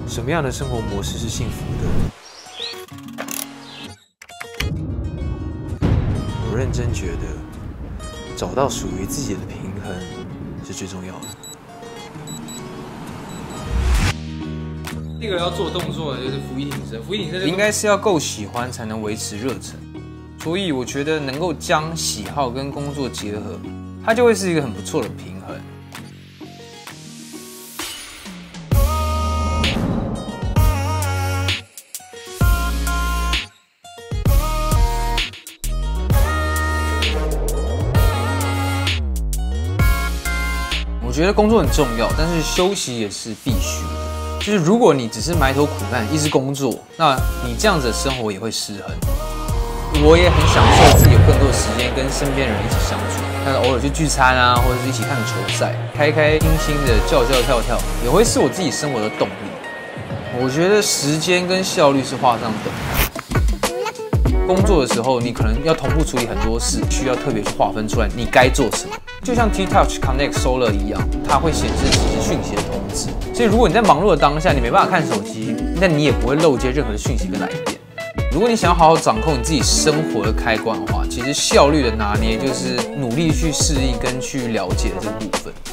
什么样的生活模式是幸福的？我认真觉得，找到属于自己的平衡是最重要的。 第一个要做动作的就是俯卧撑，俯卧撑应该是要够喜欢才能维持热忱，所以我觉得能够将喜好跟工作结合，它就会是一个很不错的平衡。我觉得工作很重要，但是休息也是必须的。就是如果你只是埋头苦干，一直工作，那你这样子的生活也会失衡。我也很享受自己有更多的时间跟身边人一起相处，但是偶尔去聚餐啊，或者是一起看个球赛，开开心心的叫叫跳跳，也会是我自己生活的动力。我觉得时间跟效率是画上等号。工作的时候，你可能要同步处理很多事，需要特别去划分出来你该做什么。就像 T-Touch Connect Solar 一样，它会显示即时讯息的通知。所以如果你在忙碌的当下，你没办法看手机，那你也不会漏接任何的讯息跟来电。如果你想要好好掌控你自己生活的开关的话，其实效率的拿捏就是努力去适应跟去了解的这个部分。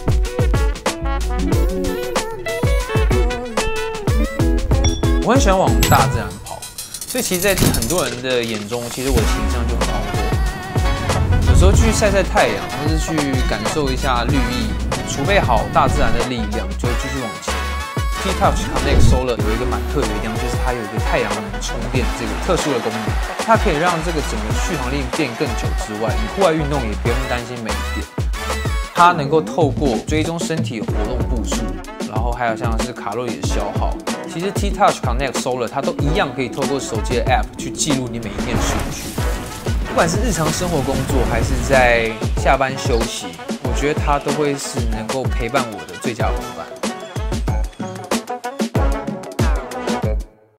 我很喜欢往大自然跑，所以其实，在很多人的眼中，其实我的形象就很好过。有时候去晒晒太阳，或是去感受一下绿意，储备好大自然的力量，就会继续往前。T-Touch Connect Solar 有一个蛮特别的地方，就是它有一个太阳能充电这个特殊的功能，它可以让这个整个续航力变更久之外，你户外运动也不用担心没电。它能够透过追踪身体的活动步数，然后还有像是卡路里的消耗，其实 T-Touch Connect Solar 它都一样可以透过手机的 App 去记录你每一天的数据。不管是日常生活工作，还是在下班休息，我觉得它都会是能够陪伴我的最佳伙伴。